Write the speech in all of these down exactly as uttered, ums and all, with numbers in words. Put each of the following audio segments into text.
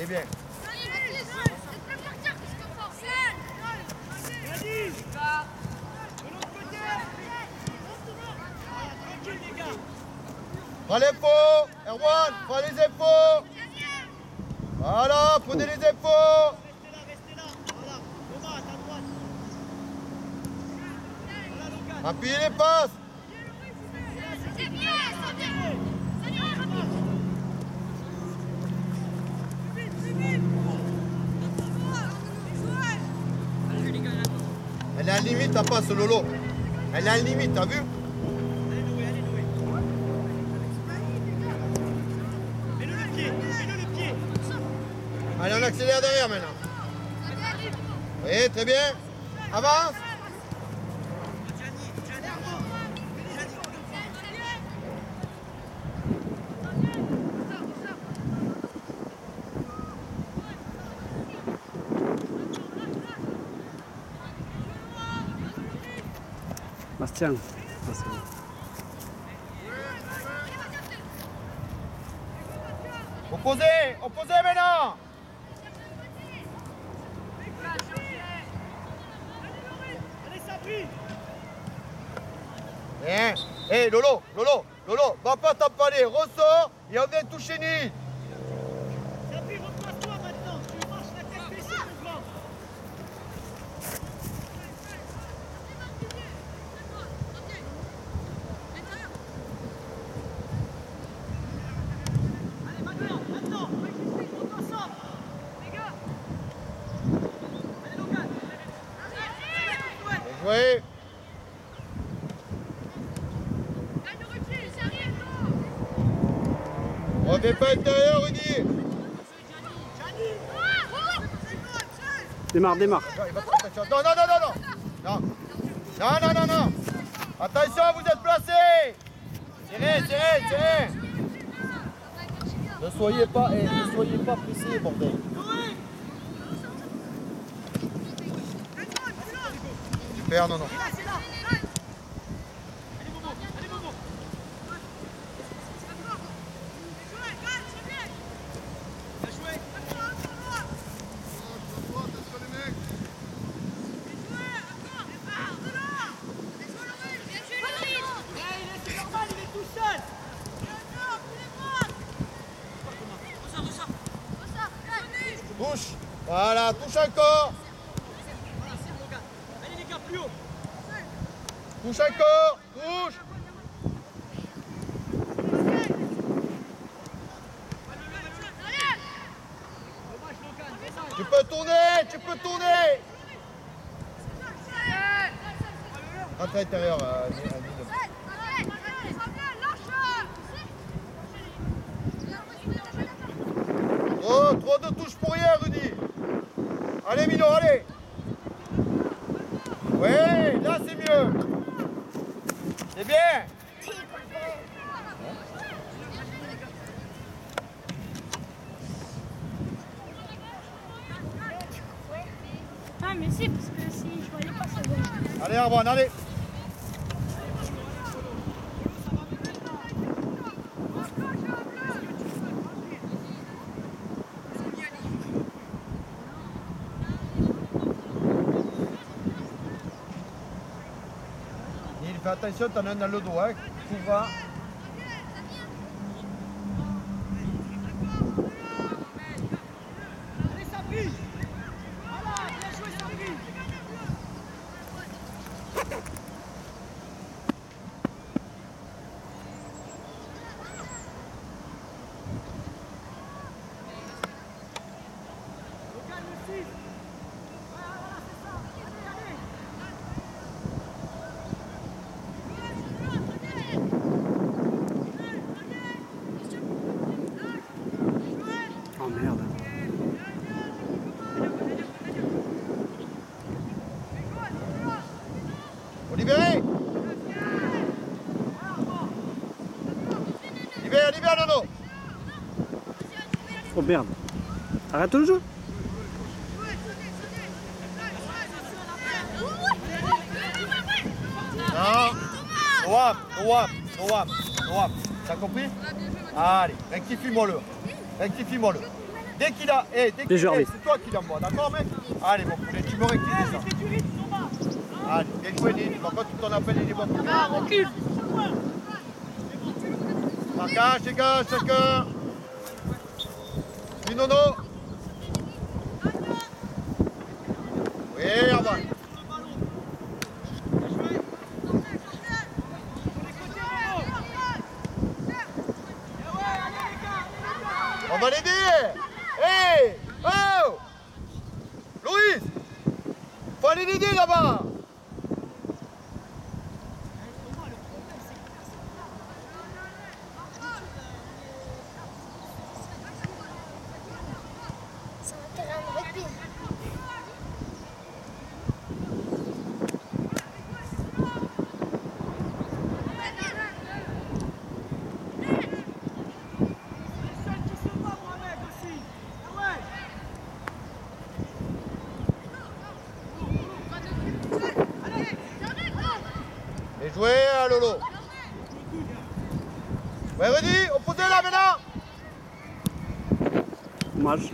bien. Prends les faux, Erwan, prends les épaules. Voilà, prenez les épaules. Restez là, restez là. Voilà, Thomas, à ta droite. Voilà, Lucas. Appuyez les passes. C'est bien, c'est bien. Elle est à la limite, ta passe, Lolo. Elle est à la limite, t'as vu? Allez, Noé, allez, Noé. Mets-le le pied, mets-le le pied. Allez, on accélère derrière maintenant. Oui, très bien. Avance. Bastien. Opposé, opposé maintenant. Allez, Sabri. Bien. Hé, hey, Lolo, Lolo, Lolo, va pas t'empaler, ressort et on vient toucher Nid. Sabri, replace-toi maintenant. Tu marches la tête baissée devant. Allez, maintenant, maintenant. On doit ensemble. Les gars. Allez, Logan. Bien joué. Reviens pas intérieur, Rudy. Démarre, démarre. Non, il va faire attention. Non, non, non, non, non. Non, non, non, non, non. Attention, vous êtes placés. Serrez, serrez, serrez. Ne soyez pas, eh, ne soyez pas pressés, bordel. Super, non, non. Touche. Voilà, touche encore. Allez les gars, plus haut. Touche encore. Touche. Tu peux tourner, tu peux tourner. Rentre à l'intérieur. Euh, Oh, trop de touches pour rien, Rudy. Allez, Mino, allez. Ouais, là, c'est mieux. C'est bien. Ah, mais c'est parce que si je voyais pas, c'est bon. Allez, Arban, allez. Fais attention, t'en as un dans le dos, hein. Couvre. Allez, Sabri. Voilà, bien joué, Sabri. Logan, le six. Voilà, voilà, c'est ça. Allez, allez. Oh merde. Faut libérer. Libère, libère, Nono. Oh merde. Arrête le jeu. Non. No up, no up, no up, no up. T'as compris? Allez, rectifie-moi-le. Rectifie-moi-le. Dès qu'il a, eh, dès qu'il joueurs, eh, oui. c'est toi qui l'envoies, d'accord mec? Allez mon poulet, tu me rectifies ça. Fais du rythme, Thomas. Allez, bien joué Nini, par contre tu t'en appelles les bons poulet. Ah, recule. Marquage, dégage, chacun. Oui, Nono. Oui, avance. On va l'aider. Hey, oh, Louise, faut aller l'aider là-bas. C'est un terrain de rugby. Bien joué, hein, Lolo. Ouais, Rudy, opposé là maintenant. Dommage.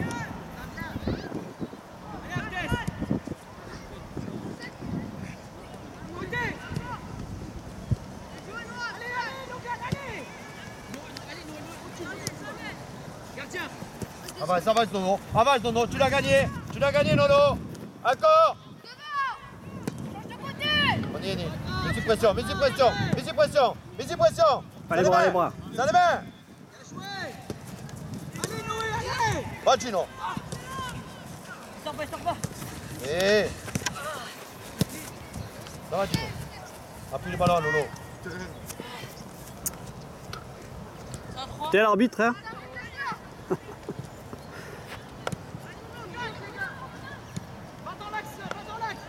Avance, avance Nono, avance Nono, tu l'as gagné, tu l'as gagné Nono. Encore. On y est, Nini. Mets-y pression, mets-y pression, mets-y pression, mets-y pression. Allez, bras, allez, bras. Ça les mains. Allez, Noé, allez. Va Gino. Sors pas, sors pas. Eh. Ça va Gino. Appuie le ballon Lolo. T'es l'arbitre, hein? Va dans l'axe, va dans l'axe.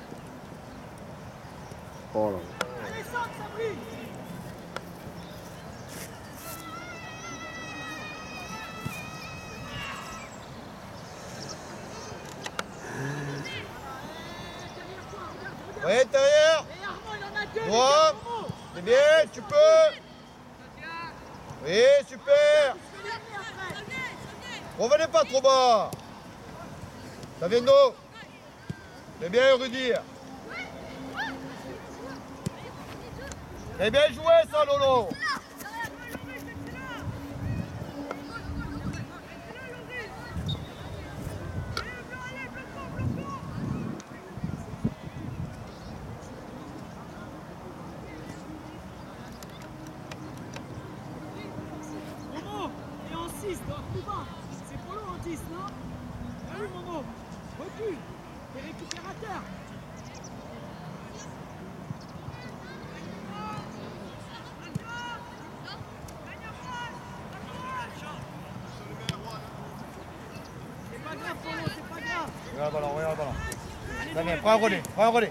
Oh là. Allez, sors, ça brille. Oui, intérieur. Et Armand, il en a deux. les Droit. gars, Armand. C'est bien, tu peux. Oui, super. Revenez pas trop bas. Ça vient de nous. C'est bien, Rudy. C'est bien joué, ça, Lolo. Momo, et en six, dans plus bas. C'est pour l'eau en dix, non? Ah oui, Momo. Recule. T'es récupérateur. C'est pas grave, Polo, c'est pas grave. Regarde le ballon, regarde le ballon. Damien, prends un relais, prends un relais.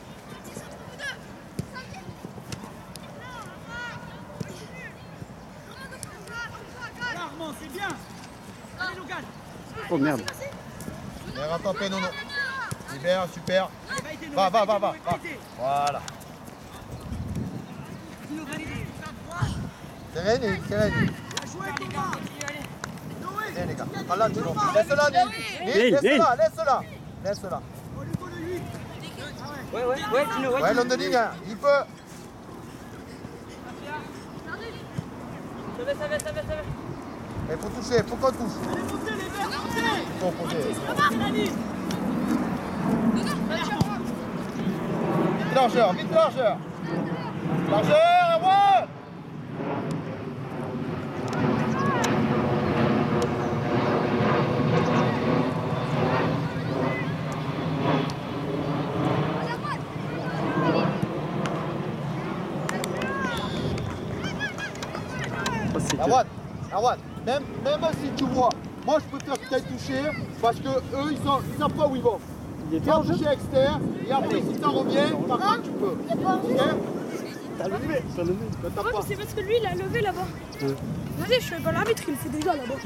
Là, Armand, c'est bien. Allez, Logan. Oh merde. Bien rattrapé, Nono. Libère, super. Allez, va aider, Noé, Va, va, va, aider, va. Noé, va. aider. Voilà. Dis-nous, va aider. C'est Rémi, c'est Rémi. Bien joué, Thomas. Noé, Viens, les gars. Yannick, Pas là, Gino. Thomas. Laisse-la, Nil. Nil, Nil, laisse-la, laisse-la. Laisse-la. Au niveau de lui. Ouais, ouais, ouais, Gino, ouais. Ouais, l'homme de ligne, hein. Il peut. Ça va, ça va, ça va, ça va. Il faut toucher, il faut qu'on touche. Allez, montez les verts, montez. Il faut poser. Remarque, Nani. Vite largeur, vite largeur. Largeur, à moi. Oh, c'est que- Arwan, Arwan, même, même si tu vois, moi je préfère que tu ailles toucher parce que eux ils savent, ils savent pas où ils vont. Il est Tu bien vas en jeu. toucher externe et après si ça revient, par contre tu peux. Ok? T'as levé, t'as levé. Ne tape Ouais, pas. mais c'est parce que lui, il a levé là-bas. Ouais. Vas-y, je fais pas l'arbitre, il le fait déjà là-bas.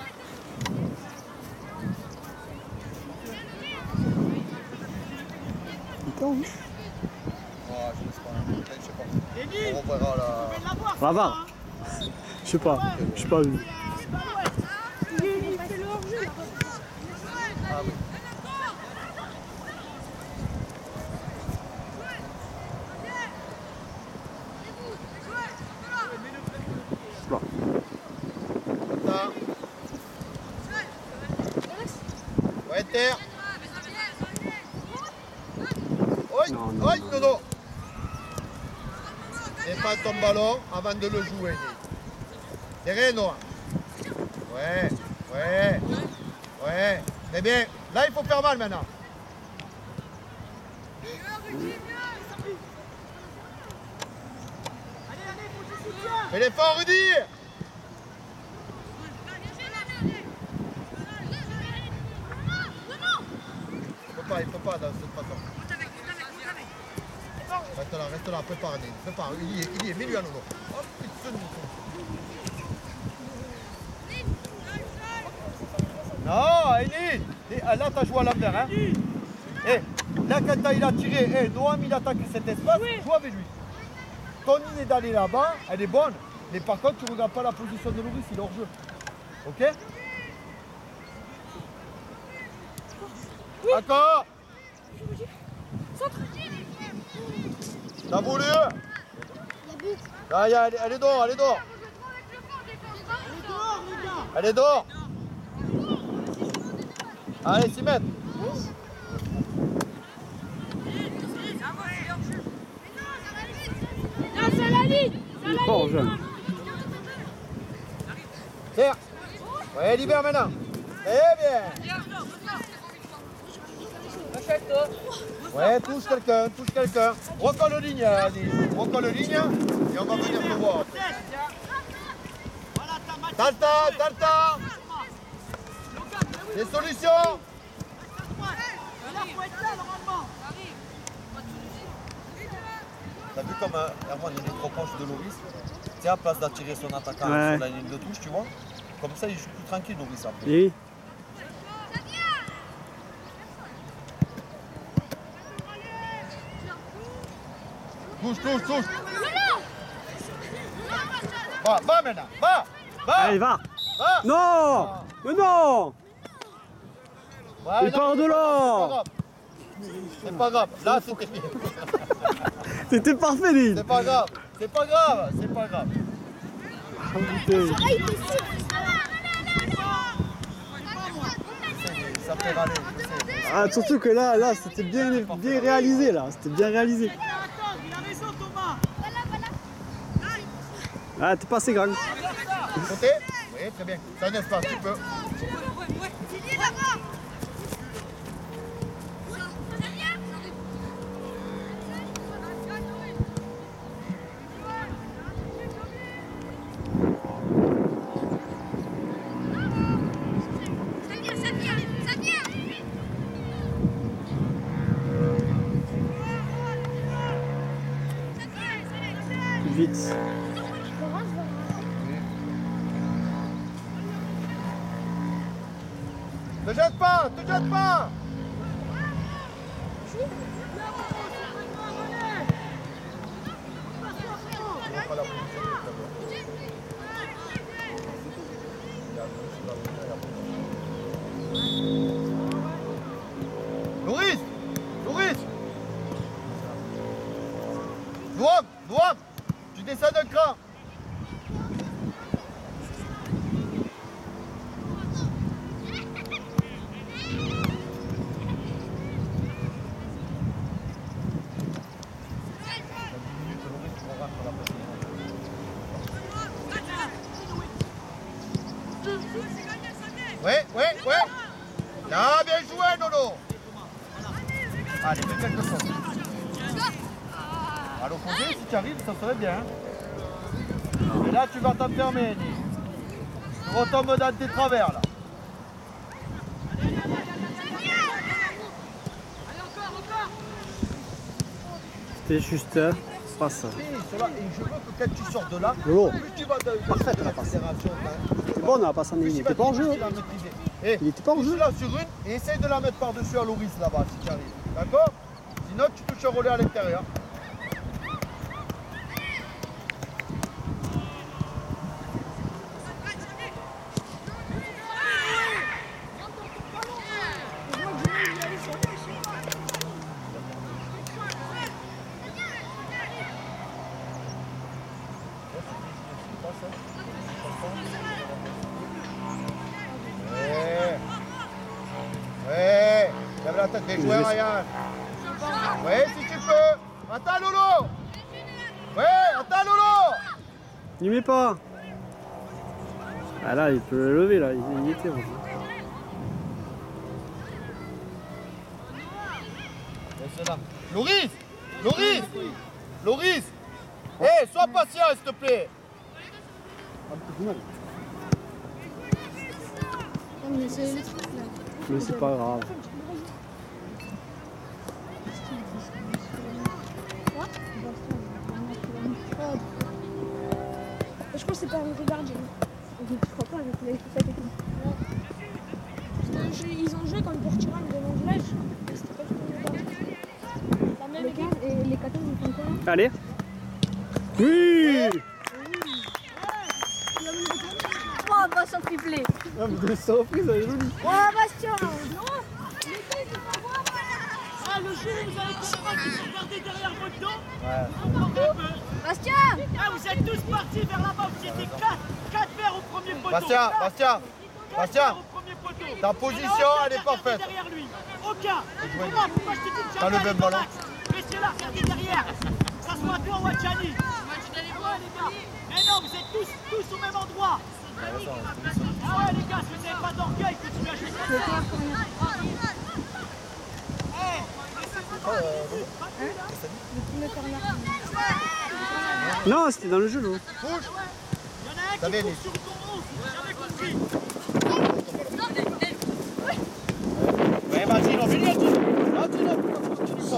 Putain, oui. Ah, je sais pas, je sais pas. Denis, On verra là. tu peux l'avoir. Va voir. Je sais pas, je sais pas vu. Il fait le Ah oui. Bon. Ça. Ouais, terre. Oi, Non, non, oi, non. Dodo. Et pas ton ballon avant de le jouer. Derrière, Noah. Ouais, ouais, ouais. Très bien. Là, il faut faire mal maintenant. Fais l'effort, Rudy. Il faut pas, il faut pas dans cette façon. Reste là, reste là, prépare, Ney. Prépare, il y est, il y est, mets-lui à Nono. Oh putain de mouton. Non, Enid. Là, t'as joué à l'envers, hein. Eh, là, quand il a tiré, eh, Noam, il attaque cet espace, joue avec lui. Ton idée d'aller là-bas, elle est bonne. Mais par contre, tu ne regardes pas la position de Loris, il est hors jeu. Ok? D'accord. T'as voulu? Ah, y a, elle, elle est dehors, elle est dehors. Elle est dehors. Allez, s'y mettre. Non, c'est la ligne. Il est pas en jeu. Tiens. Ouais, libère maintenant. Très bien. Ouais, touche quelqu'un, touche quelqu'un. Recolle ligne, Annie. Recolle ligne et on va venir te voir. T'as le temps, t'as le temps. Des solutions. T'as vu comme euh, Herman il est trop proche de Loris? Tu sais, à place d'attirer son attaquant Ouais. sur la ligne de touche, tu vois? Comme ça, il joue plus tranquille, Loris, après. Et Touche, touche, touche. Va, va maintenant, va, va. allez, va. Va. Non. Mais non. Ouais, Il non, part mais de c'est là. pas grave. C'est pas grave. Là, c'était bien. C'était parfait, Lille. C'est pas grave. C'est pas grave. C'est pas grave. Ah, putain. Ça fait râler, je sais. Ah, surtout que là, là, c'était bien, bien réalisé, là. C'était bien réalisé. Il a raison, Thomas. Ah, t'es pas assez grand. Côté? Oui, très bien. C'est un espace, tu peux. Vite. Ne jette pas, ne jette pas. Loris, Loris. Noam, Noam, tu descends d'un cran. Ouais, ouais, ouais. Ah, bien joué, Nono. Allez, fais quelque chose. À l'opposé, si tu arrives, ça serait bien. Et là, tu vas t'enfermer, Nick. Tu retombes dans tes travers, là. C'était juste, hein, pas ça. Et cela, et je veux que quand tu sors de là, Lolo. plus tu vas de, de Parfaite, la la passe. fédération, là, C'est bon, on a pas s'en plus il tu était vas pas en jeu. difficile à maîtriser. Et Il était pas en touche jeu. là sur une et essaye de la mettre par-dessus à Loris là-bas si tu arrives. D'accord? Sinon, tu touches un relais à l'intérieur. Bien joué, Ryan. Oui, si tu peux. Attends, Lolo. Oui, attends, Lolo. Il met pas. Ah là, il peut le lever là, il il y était. Bon. Laisse là. Loris. Loris. Loris. Hé, hey, sois patient, s'il te plaît. Mais c'est le truc là. Mais c'est pas grave. Je pense que c'est pas un regardien. Je crois pas avec les ça technique. Parce que ils ont joué contre Portugal de l'Angleterre. C'était pas du tout le gardien. La même équipe et les quatorze ils font quoi? Allez. Oui. Oh, Bastien triplé. Ah, mais de surprise, elle est jolie. Oh, Bastien. Ah, le jeu, vous allez comprendre qu'ils sont gardés derrière votre dos. Ouais. Bastien. Ah, vous êtes tous partis vers là-bas. Vous étiez quatre verres au premier poteau. Bastien, Bastien, Bastien. Au premier poteau. Ta position, elle est parfaite. Derrière lui. Aucun. joué. Pourquoi Pourquoi je te dis de T'as levé le ballon. Restez-là, regardez derrière. Que ça soit toi ou Adjani. Ouais, les gars. Mais non, vous êtes tous, tous au même endroit. Ah ouais, les gars, si vous n'avez pas d'orgueil, continuez à jouer comme ça. Non, c'était dans le jeu, non. Bouge. Il y en a un Ça qui vient, court Nick. sur ton onze, j'avais compris. Ouais, vas-y, non, viens, vas-y, non.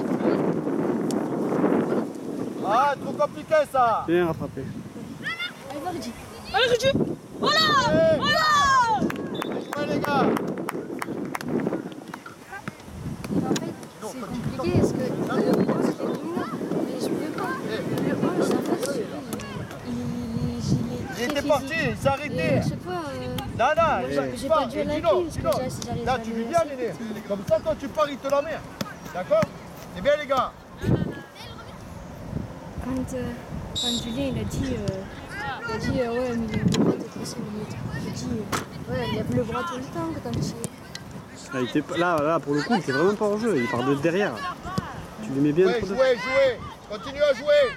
Ah, trop compliqué ça. Bien rattrapé. Allez, Rudy. Voilà. Hey. Voilà. Bien joué, les gars. En fait, c'est compliqué parce que le onze c'était tout le monde, mais je peux pas. Le onze, en fait, il, il, il est Il très était parti, physique. il s'est Et arrêté. à chaque fois, euh, Non, non, moi, il j'ai- il j'ai part. pas dû Et la dis clé, non, parce dis que non. déjà, si j'arrive Là, à tu le lui bien, lancer, Néné. c'est- Comme ça, quand tu pars, il te la met. D'accord? C'est bien, les gars. quand, euh, quand Julien il a dit, euh, il a dit euh, ouais, mais le bras t'es tracé au milieu. J'ai dit, euh, ouais, il lève le bras tout le temps quand il Là, il était pas- là, là, pour le coup, il était vraiment pas hors jeu. Il part de derrière. Tu lui mets bien Ouais, trop de... jouez, jouez. Continue à jouer.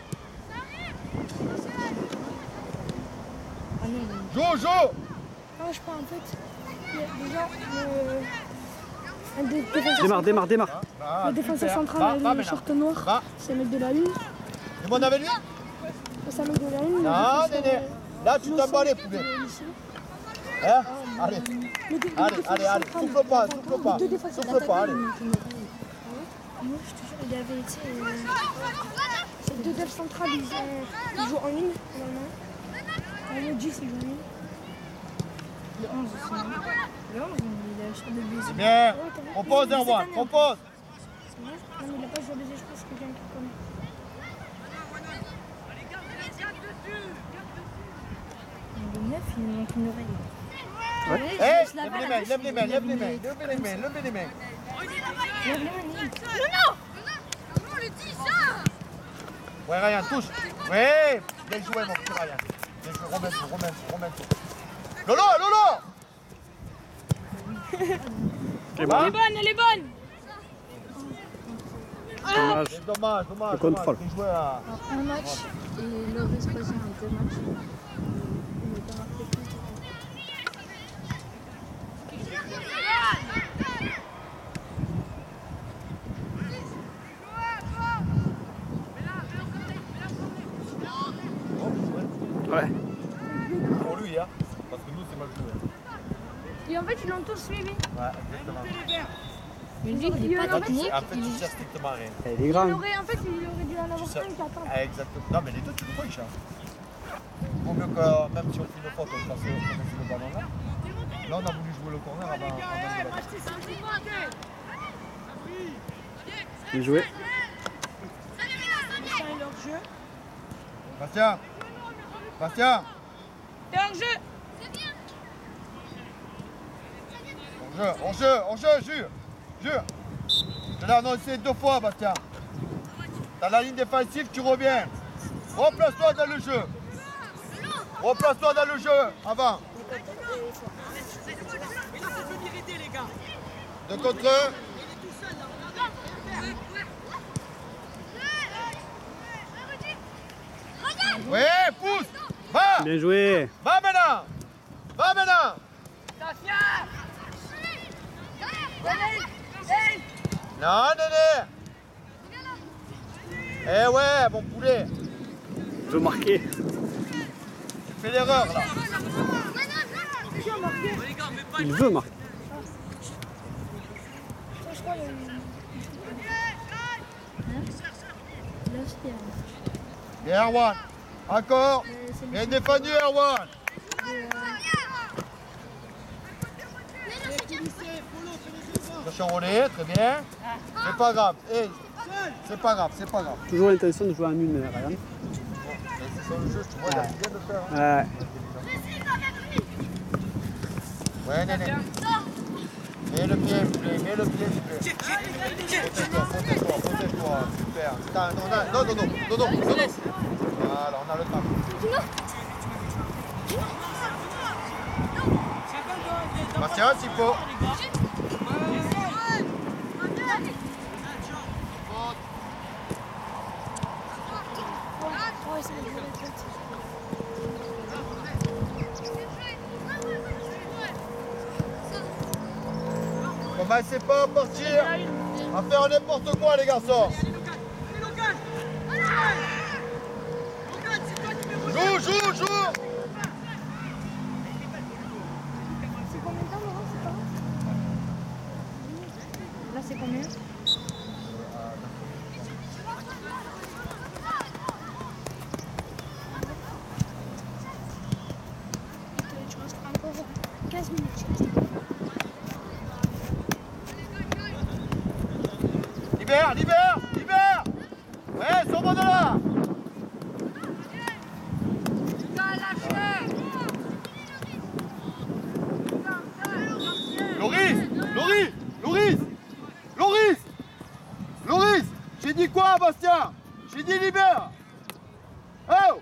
Ah non, non. Joue, joue. Non, je crois en fait. il y a déjà le. Un des défenseurs Démarre, démarre, démarre. Ah, Le défenseur super. central Va, avec va le maintenant. short noir, Va. c'est un mec de la lune. Et mon avec lui? C'est un mec de la lune. le Non, défenseur, Néné. euh, Là, tu innocent t'emballais, de poubelle. lycée. Hein? Allez. Le dé- le Allez, défenseur allez, allez. central, Souffle pas, il y a souffle vingt ans, pas. deux défenseurs Souffle pas, d'attaque, allez. il me dit, moi, je te jure, il avait été. Euh, ces deux devs centrales, ils, euh, ils jouent en une, normalement. Euh, Le dix, il joue en une. Le onze aussi. hein. Le onze, il est sur le baiser. C'est bien. Propose, Erwan, propose. C'est vrai? Non, mais il n'a pas joué au baiser, je pense que quelqu'un qui connaît. Le neuf, il manque une oreille. Ouais. Ouais, Hé, je la lève balle les à mains, gauche, lève les il mains, lève lève les les mains, mains. lève les mains, lève les mains. Lève les mains, Nick. Ouais, Ryan, touche. Ouais, bien joué, mon petit Ryan. Bien joué, remets tout, remets tout, remets tout. Lolo, Lolo. C'est Va. bon. Bonne, elle est bonne. Dommage. C'est dommage, dommage. Le contrôle. dommage. Bien joué à... Un match et le reste passé en deux matchs. Il n'a pas marqué plus de points. Ouais. Pour lui, hein. Parce que nous, c'est mal joué. Et en fait, ils l'ont tous suivi. Ouais, exactement. Mais lui, il est pas Toi, tu technique. sais- en fait, il tu est sais strictement rien. Elle est Il grande. aurait, en fait, il aurait dû en Tu avoir sais- un qui attend. Ah, exactement. Non, mais les deux, tu le vois, Isha. Vaut mieux que, même si on fait une faute, on passe le ballon là. Là, on a voulu jouer le corner avant, avant de la balle. Bien joué. Ça est leur jeu. Bastien. Bastien. Et en jeu. En jeu, en jeu, en jeu, jure. Jure. Je l'ai annoncé deux fois, Bastien. T'as la ligne défensive, tu reviens. Replace-toi dans le jeu. Replace-toi dans le jeu, avant. Et là, c'est venir aider, les gars. De contre un. Il est tout seul, là. Bien joué. Va maintenant. Va maintenant. Non, Néné. Eh ouais, mon poulet. Je veux marquer. Tu fais l'erreur là. Il veut marquer. Je crois qu'il y a une... Là aussi, il y a... Bien, Erwan. Encore. Bien défendu, Erwan. Attention, relais, très bien. C'est pas grave. Hey, c'est pas grave, c'est pas grave. Toujours l'intention de jouer en une, Ryan. C'est sur le jeu, tu vois, il a bien de faire. Hein. Ouais. Ouais, Néné. Mets le pied, poulet, mets le pied, poulet. Protège-toi, protège-toi, protège-toi. Super. Putain, non, non, non, non, non, non, non, non. Voilà, on a le temps. Bastien, s'il faut. Ouais, c'est bon. Commencez pas à partir, à faire n'importe quoi les garçons. Joue, joue, joue. C'est combien de temps, Laurent? C'est pas là, c'est combien? Tu restes encore quinze minutes. Libère, libère, libère. Ouais, sors-moi de là. Loris, Loris, Loris, Loris, Loris. J'ai dit quoi, Bastien? J'ai dit libère. Oh.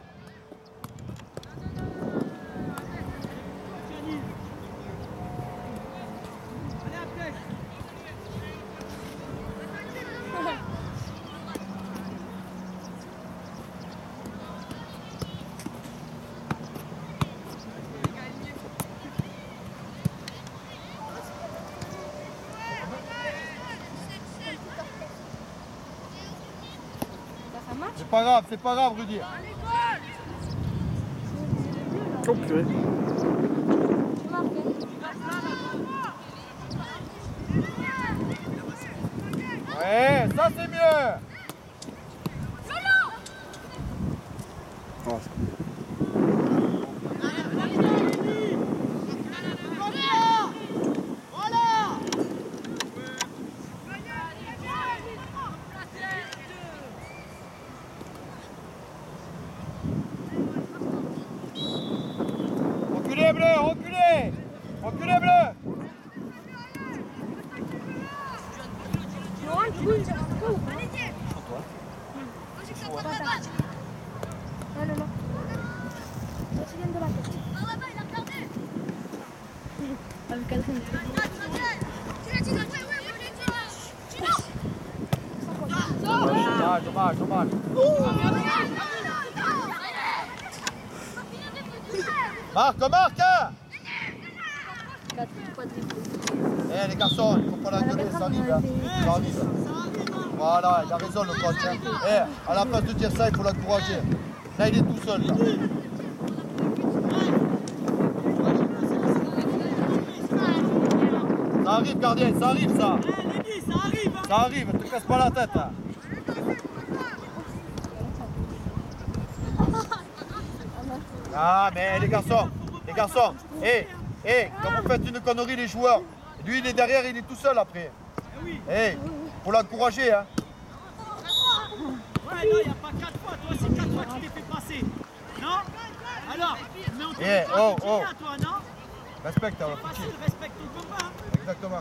C'est pas grave, c'est pas grave, Rudy. Oh purée. Ouais, ça c'est mieux. Oh, c'est cool. Reculez, bleu, reculez. Reculez, bleu. Laurent, tu veux dire un peu ou pas? Non, non, non. Ça, tu viens de la tête. Avec Catherine. Dommage, dommage, dommage. Marque, marque. Eh les garçons, il ne faut pas la donner, ça arrive. Hein. Ça arrive. Voilà, il a raison le coach. Hein. Eh, à la place de dire ça, il faut l'encourager. Là, il est tout seul. Là. Ça arrive, gardien, ça arrive, ça. Ça arrive, hein. Ça arrive, ne te casse pas la tête. Hein. Ah, mais les garçons, les garçons, hé, hé, quand vous faites une connerie, les joueurs, lui, il est derrière, il est tout seul après. Hé, faut l'encourager, hein. Ouais, non, il n'y a pas quatre fois. Toi, c'est quatre fois que tu t'es fait passer. Non? Alors, mais on te Eh, dit oh, oh. à toi, non? Respecte, hein, Facile, petit. respecte ton combat. Hein. Exactement.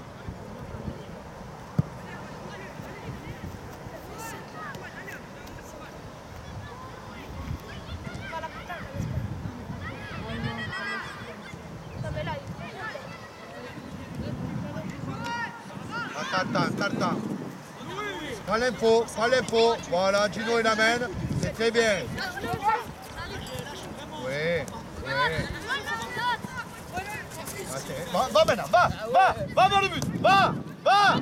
Attends, attends, attends. Prends l'info, prends l'info. Voilà, Gino il amène. C'est très bien. Oui. Va, va maintenant, va, va, va vers le but, va, va.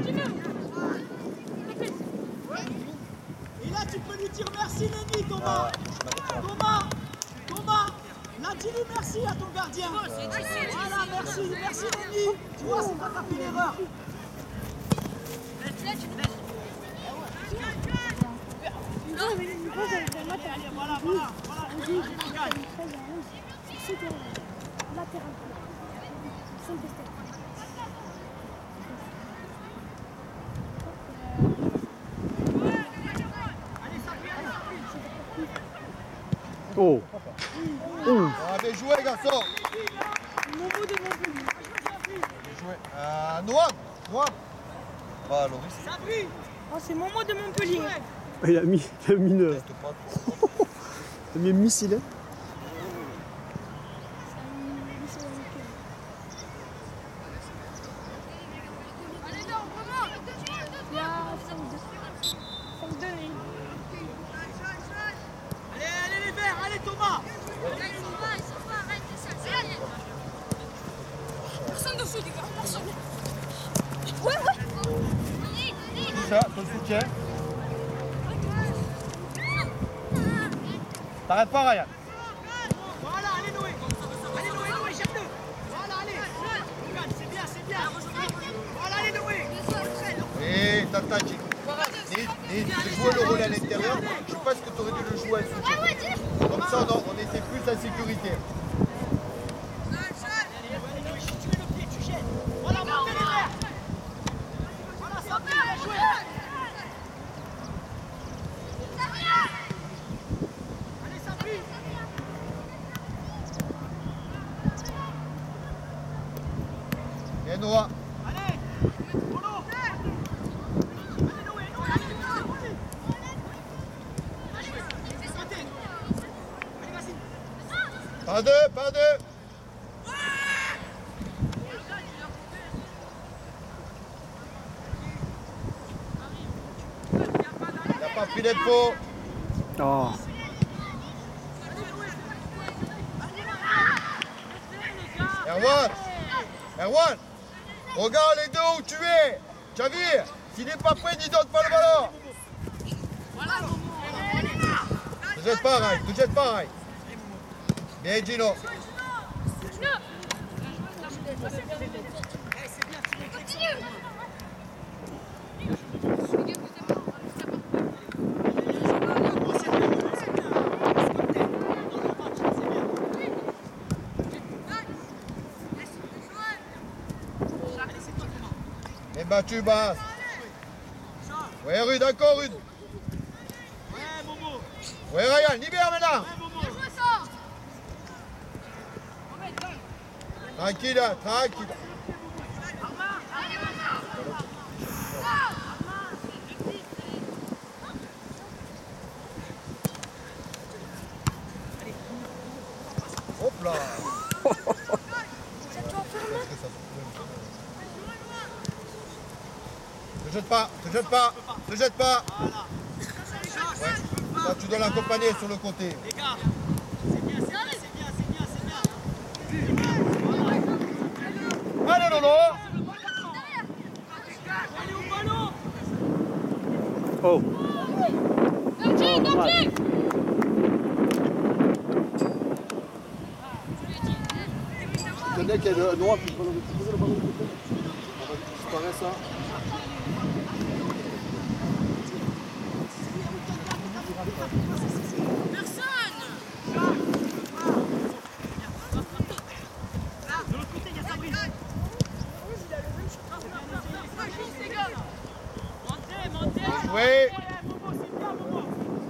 Et là, tu peux lui dire merci, Lenny, Thomas. Thomas, Thomas, là, dis-lui merci à ton gardien. Voilà, merci, merci, Lenny. Tu vois, c'est pas ta fait l'erreur. Voilà, voilà, voilà. Oh. Oh. Ah, bien joué, garçon. Momo de Montpellier. Bien joué. Euh, Noam, Noam. Pas Loris. Sabri, Oh, c'est Momo de Montpellier. Il a mis, il a mis, une, Reste pas. il a mis un missile. allez, allez les verts, allez Thomas. Personne dessous, les gars, personne. Tout ça, ton soutien. T'arrêtes pas, Ryan. Voilà, allez Noé. Allez Noé, Noé, jette-le. Voilà, allez. Regarde, c'est bien, c'est bien. Voilà, allez Noé. Et Tatachi. Et tu jouais le rôle à l'intérieur. Je pense que tu aurais dû le jouer à soutien. Comme ça, on, on était plus en sécurité. Tu mets le pied, tu jettes. Voilà, montez les verts. Voilà, ça bien, bien joué. Allez, Sabri. Et Noah. Allez. Polo. Allez, Noé, Noé, allez, Noé. Allez, côté. Allez, vas-y. Pas deux, pas deux. Il n'a pas pris d'infos. Oh. Erwan, Erwan, regarde les deux où tu es. Javir, s'il n'est pas prêt, n'y donne pas le ballon. Ne jette pas, Rai, ne jette pas, Rai. Bien, Gino. Bien battu, Bas. Ouais, Rude, d'accord, Rude. Ouais, Momo. Ouais, Ryan, libère maintenant. Ouais, Momo. Tranquille, hein, tranquille. Hop là. Ne jette pas, ne jette pas, ne jette pas. Ouais. Là, tu dois l'accompagner sur le côté. Les gars, c'est bien, c'est bien, c'est bien, c'est bien, c'est bien. Allez, Lolo. Allez au ballon. Oh. Danger, danger. Le mec, il y a le noir, puis le ballon. Tu peux le ballon de côté. On va disparaître ça. De l'autre côté, il y a Sabri. Montez, montez. Joué. Momo, c'est bien, Momo.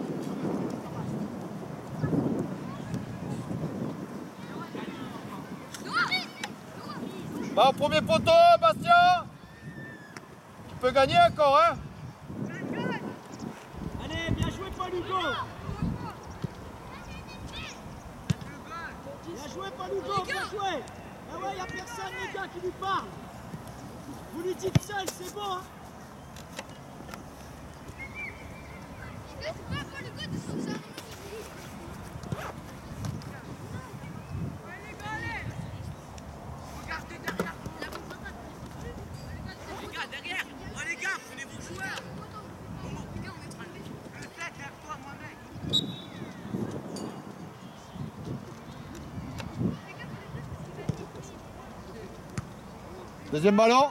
Va au premier poteau, Bastien. Tu peux gagner encore, hein. Allez, bien joué, Paul Hugo. Bien joué, Paul Hugo, bien joué. Ah ouais, il n'y a personne, les gars, qui lui parle. Vous lui dites seul, c'est bon, hein. Deuxième ballon.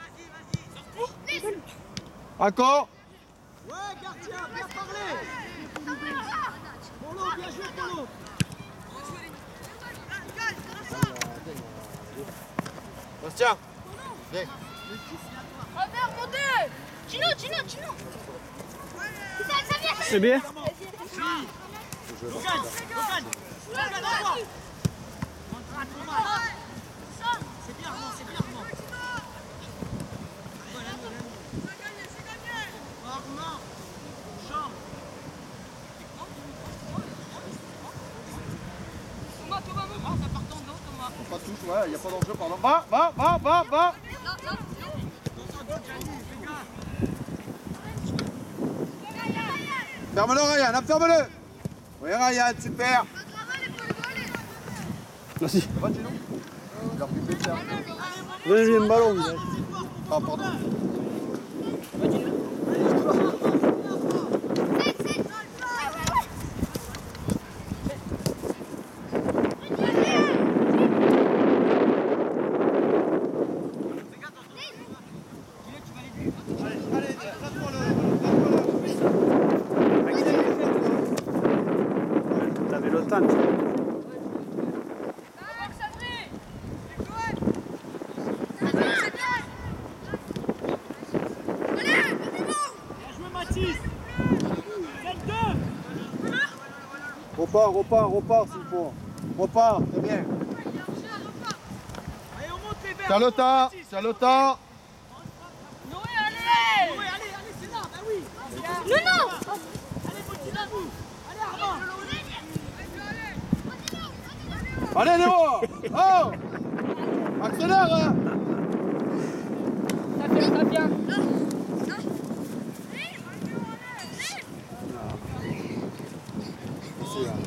Encore. Ouais, gardien, bien parlé. Polo, bien joué, Polo. Bastien. Viens. Gino, Gino, Gino. C'est bien. Logan, Logan, Logan, envoie. C'est bien, Armand, c'est bien, Armand. Armand, chambre. Thomas, Thomas, Thomas, ça part dans l'eau, Thomas. Pas de touche, ouais, il n'y a pas d'enjeu, pardon. Va, va, va, va, va. Ferme-le, Ryan, ferme-le. Oui, Ryan, super. Merci. Ça va, Gino? Il a pris le faire. Donnez-lui un ballon. il a- Ah, pardon. T'avais le temps. tu vois. Repars, repars, repars s'il faut. Repars, c'est bien. Allez, on monte les verts. Tiens le temps, tiens le temps. Noé, allez. Noé, allez, allez, c'est là, bah oui. Non, non. Allez, petit à vous. Allez, Armand. Allez, Léo. Oh. Accélère, hein. Ça vient, ça vient. Ici, là.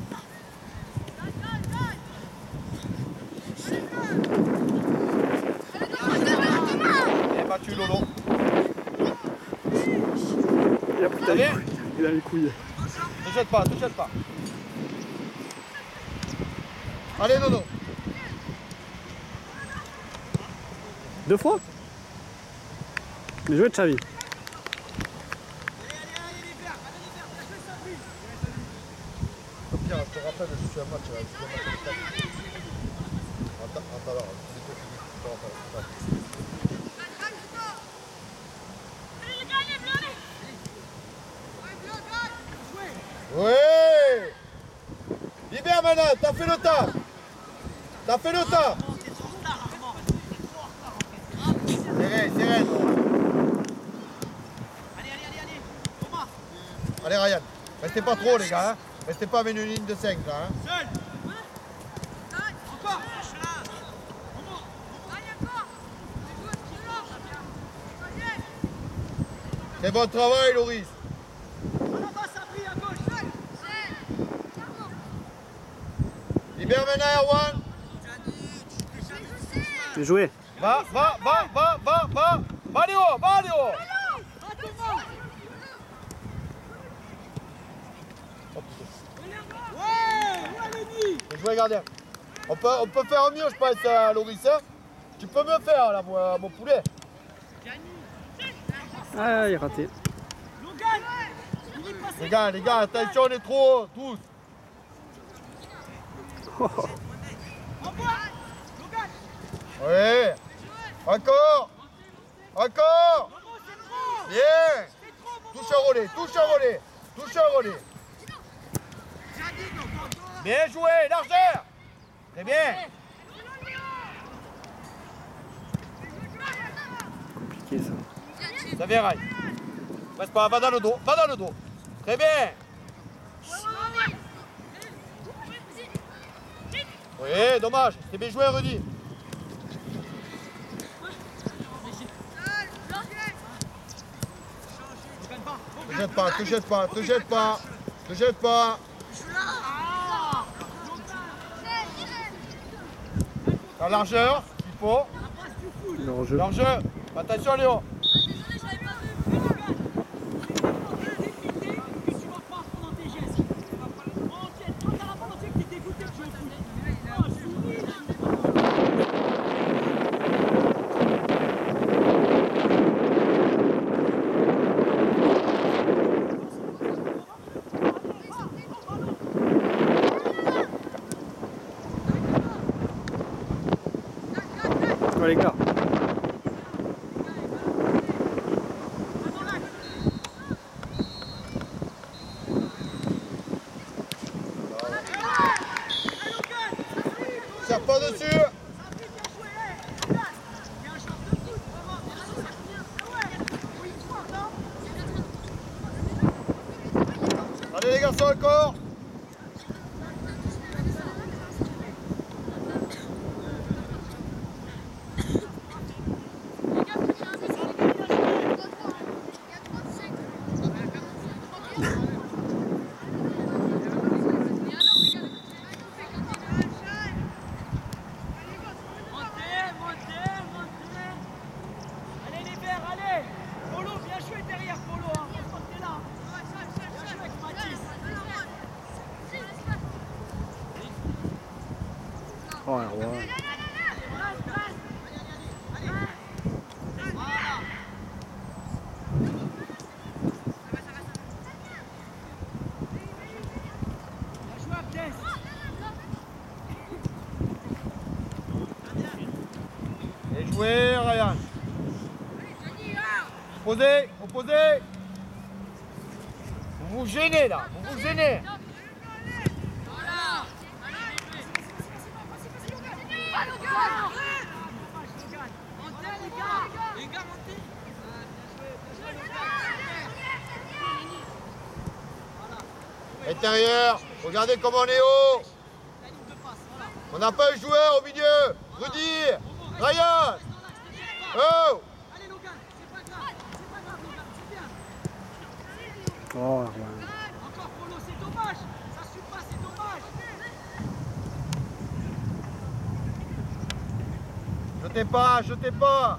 Bien battu, Lolo. Il a pris ta Allez. couille. Il a les couilles. Ne jette pas, ne jette pas. Allez, Nono. Deux fois. Bien joué, Xavi. Pierre, je te rappelle, je suis à match. Je suis à match de table. Attends, attends, alors, c'est toi qui dis que tu te rappelles. Oui. Libère maintenant, t'as fait le tas. T'as fait le tas. Serré, serré. Allez, allez, allez, allez. Thomas. Allez, Ryan. Restez pas trop, les gars. Hein. Restez pas avec une ligne de cinq, là. Hein. Seul. Encore. C'est bon travail, Loris. On en passe à Brie à gauche. Libère maintenant, Erwan. Bien joué. Va, va, va, va, va, va. Va, Léo, va, Léo. Ouais, ouais, Lenny. Bien joué, gardien. On peut, on peut faire mieux, je pense, à Loris. Hein. Tu peux me faire, là, mon, mon poulet. Ah, il a raté. Logan. Il est passé. Les gars, les gars, attention, on est trop hauts, tous. Envoie. Logan. Oui. Encore. Encore. Momo, c'est trop. Bien. C'est trop, Momo. Touche un relais, touche un relais. Touche un relais. Bien joué, largeur. Très bien. Compliqué ça. Ça vient, Rai. Reste pas, va dans le dos, va dans le dos. Très bien. Oui, dommage. C'est bien joué, Rudy. Te jette pas, te jette pas, te jette pas. Te jette pas. La largeur, il faut. Le hors-jeu. Largeur. Attention, Léo. Allez les garçons, encore. Oh, Erwan. Bien joué, Ryan. Opposé, opposé. Vous vous gênez là, vous vous gênez. Intérieur, regardez comment on est haut. On n'a pas un joueur au milieu. Rudy, Ryan. Oh. Oh, Erwan. Encore Polo, c'est dommage. Ça suit pas, c'est dommage. Jetez pas, jetez pas.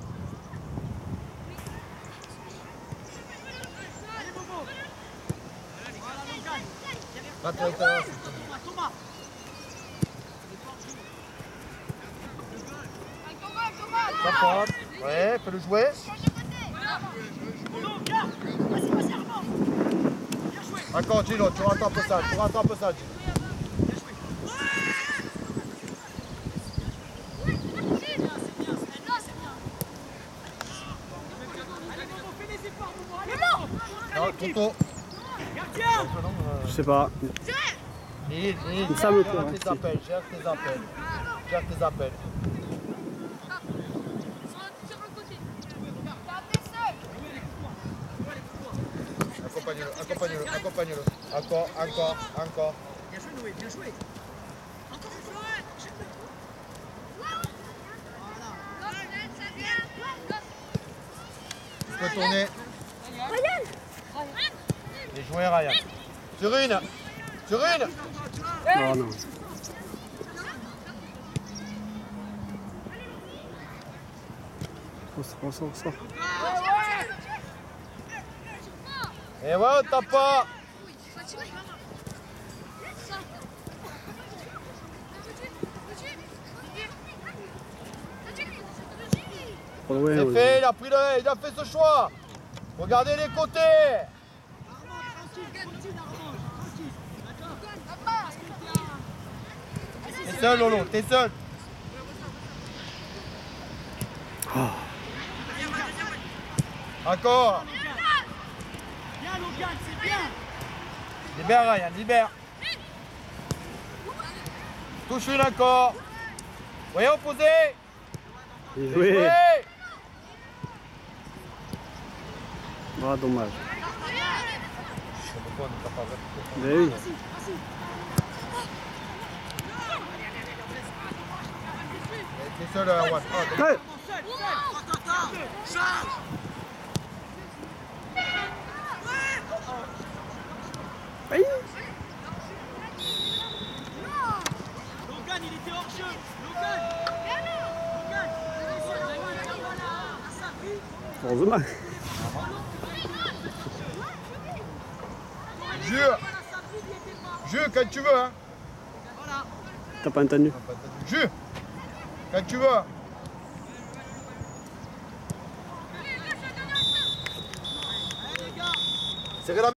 Allez Bobo. Voilà Logan. Pas trop tard. Thomas, Thomas. Ça passe. Ouais, fais-le jouer. Polo, viens. Vas-y, vas-y Armand. Bien joué. Encore Gino, tu rattrapes ça, tu rattrapes ça Gino. Allez Bobo, fais les efforts Bobo. Allez Bobo. Non, Toto. Gardien. Je sais pas. Nid, Nid, Ça me gère plaît, tes ouais. appels, gère tes appels. Gère tes appels. Accompagne-le, accompagne-le, accompagne-le. Encore, encore, encore. Bien joué Noé, bien joué. Encore une fois. Tu peux tourner. Bien joué Ryan. Sur une. Sur une. Oh non. Ressort, ressort, ressort. Et ouais, on tape pas. Trop loin, C'est ouais. fait, il a pris le, il a fait ce choix. Regardez les côtés. Armand, tranquille, continue Armand, tranquille. D'accord. T'es seul Lolo, t'es seul. Encore. Bien Logan, c'est bien. Libère Ryan, libère. Touche une encore. Voyez opposé. Bien joué. Ouais. Ah, dommage. Ben oui. T'es seul Erwan. Ah, Ouais. Aïe. Logan, il était hors jeu. Logan. Logan. Heureusement. Jure. Jure quand tu veux. Hein. T'as pas entendu? Jure. Quand tu veux. Serrez la